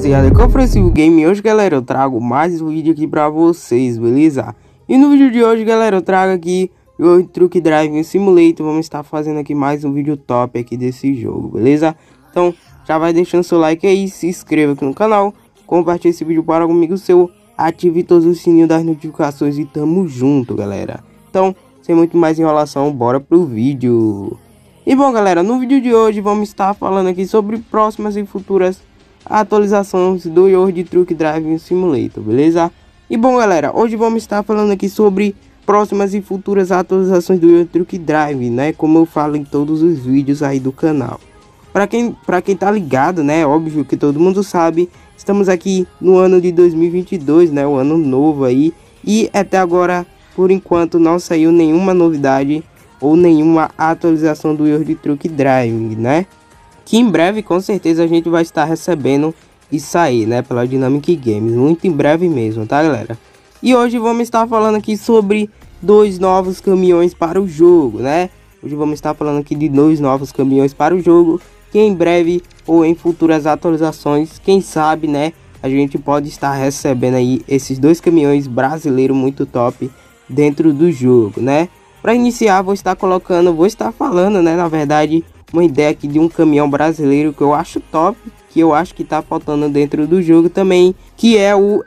rapaziada, que eu ofereci o game. Hoje, galera, eu trago mais um vídeo aqui pra vocês, beleza? E no vídeo de hoje, galera, eu trago aqui o Euro Truck Driving Simulator. Vamos estar fazendo aqui mais um vídeo top aqui desse jogo, beleza? Então, já vai deixando seu like aí, se inscreva aqui no canal, compartilhe esse vídeo para um amigo seu, ative todos os sininhos das notificações e tamo junto, galera. Então, sem muito mais enrolação, bora pro vídeo. E bom, galera, no vídeo de hoje vamos estar falando aqui sobre próximas e futuras atualizações do Euro Truck Driving Simulator, beleza? E bom, galera, hoje vamos estar falando aqui sobre próximas e futuras atualizações do Euro Truck Driving, né? Como eu falo em todos os vídeos aí do canal. Para quem tá ligado, né? Óbvio que todo mundo sabe, estamos aqui no ano de 2022, né? O ano novo aí. E até agora, por enquanto, não saiu nenhuma novidade ou nenhuma atualização do Euro Truck Driving, né? Que em breve, com certeza, a gente vai estar recebendo isso aí, né? Pela Dynamic Games, muito em breve mesmo, tá, galera? E hoje vamos estar falando aqui sobre dois novos caminhões para o jogo, né? Hoje vamos estar falando aqui de dois novos caminhões para o jogo, que em breve ou em futuras atualizações, quem sabe, né? A gente pode estar recebendo aí esses dois caminhões brasileiros muito top dentro do jogo, né? Para iniciar, vou estar falando, né? Na verdade, uma ideia aqui de um caminhão brasileiro que eu acho top, que eu acho que tá faltando dentro do jogo também, que é o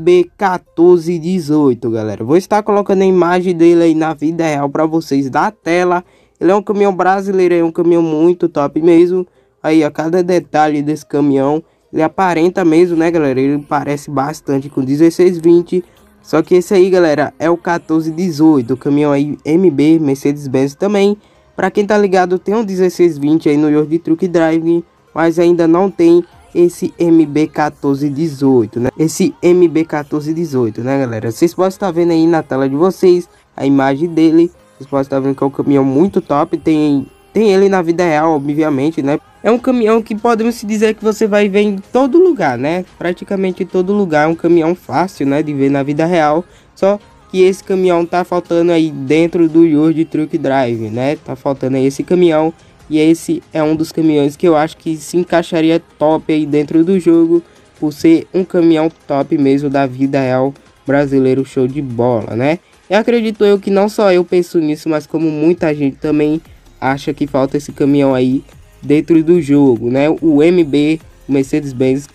MB1418, galera. Vou estar colocando a imagem dele aí na vida real para vocês da tela. Ele é um caminhão brasileiro, é um caminhão muito top mesmo. Aí, a cada detalhe desse caminhão, ele aparenta mesmo, né, galera? Ele parece bastante com 1620. Só que esse aí, galera, é o 1418, o caminhão aí MB, Mercedes-Benz também. Para quem tá ligado, tem um 1620 aí no Euro Truck Driving, mas ainda não tem esse MB1418, né? Esse MB1418, né, galera? Vocês podem estar vendo aí na tela de vocês a imagem dele. Vocês podem estar vendo que é um caminhão muito top. Tem ele na vida real, obviamente, né? É um caminhão que podemos se dizer que você vai ver em todo lugar, né? Praticamente em todo lugar. É um caminhão fácil, né, de ver na vida real. Só que esse caminhão tá faltando aí dentro do Euro Truck Driving, né? Tá faltando aí esse caminhão. E esse é um dos caminhões que eu acho que se encaixaria top aí dentro do jogo, por ser um caminhão top mesmo da vida real brasileiro, show de bola, né? E acredito eu que não só eu penso nisso, mas como muita gente também acha que falta esse caminhão aí dentro do jogo, né? O MB, o Mercedes-Benz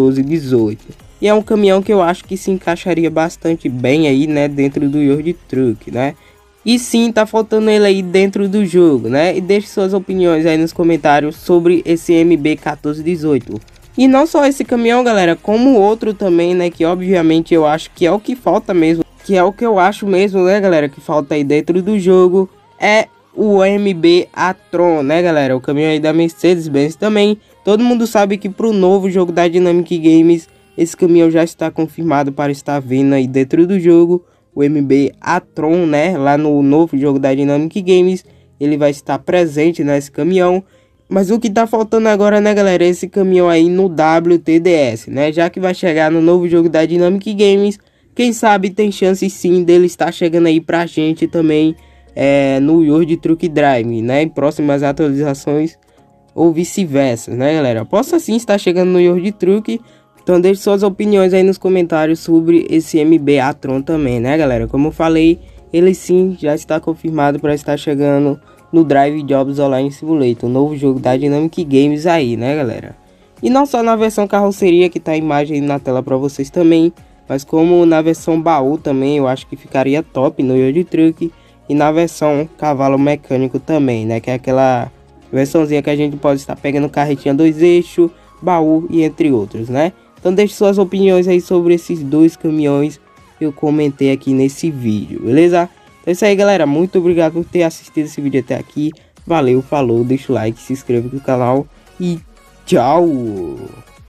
1418. E é um caminhão que eu acho que se encaixaria bastante bem aí, né, dentro do Euro Truck, né? E sim, tá faltando ele aí dentro do jogo, né? E deixe suas opiniões aí nos comentários sobre esse MB 1418. E não só esse caminhão, galera, como outro também, né, que obviamente eu acho que é o que falta mesmo, que é o que eu acho mesmo, né, galera, que falta aí dentro do jogo, é o MB A-Tron, né, galera? O caminhão aí da Mercedes-Benz também. Todo mundo sabe que pro novo jogo da Dynamic Games, esse caminhão já está confirmado para estar vindo aí dentro do jogo. O MB A-Tron, né? Lá no novo jogo da Dynamic Games, ele vai estar presente nesse caminhão. Mas o que tá faltando agora, né, galera? É esse caminhão aí no WTDS, né? Já que vai chegar no novo jogo da Dynamic Games, quem sabe tem chance sim dele estar chegando aí pra gente também no Euro Truck Driving, né? Em próximas atualizações ou vice-versa, né, galera? Possa sim estar chegando no Euro Truck. Então deixe suas opiniões aí nos comentários sobre esse MB A-Tron também, né, galera? Como eu falei, ele sim já está confirmado para estar chegando no Drive Jobs Online Simulator, o novo jogo da Dynamic Games aí, né, galera? E não só na versão carroceria, que tá a imagem aí na tela para vocês também, mas como na versão baú também, eu acho que ficaria top no Euro Truck. E na versão cavalo mecânico também, né? Que é aquela versãozinha que a gente pode estar pegando carretinha 2 eixos, baú e entre outros, né? Então deixe suas opiniões aí sobre esses dois caminhões que eu comentei aqui nesse vídeo, beleza? Então é isso aí, galera. Muito obrigado por ter assistido esse vídeo até aqui. Valeu, falou, deixa o like, se inscreva no canal e tchau!